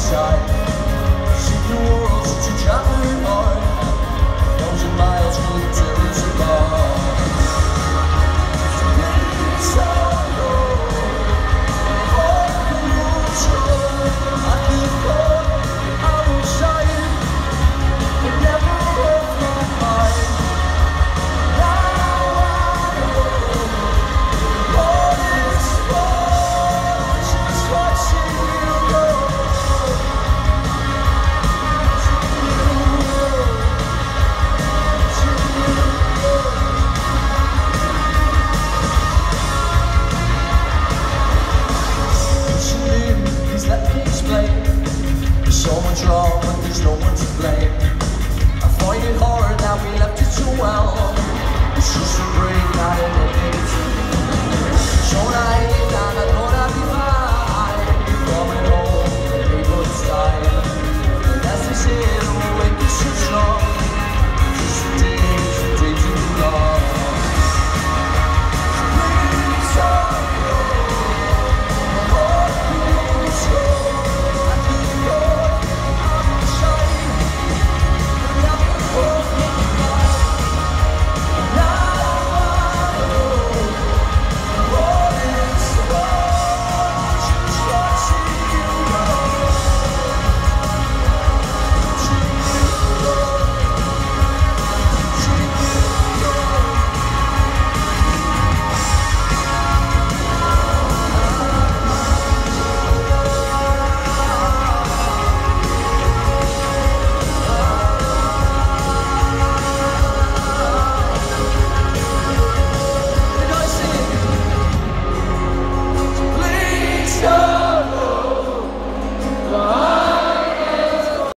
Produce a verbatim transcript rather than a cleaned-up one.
side. See the world since you're traveling hard. Thousand miles from the terrace above. So much wrong, but there's no one to blame. I find it hard that we left it so well. It's just a break, not an ending. So naive, and I know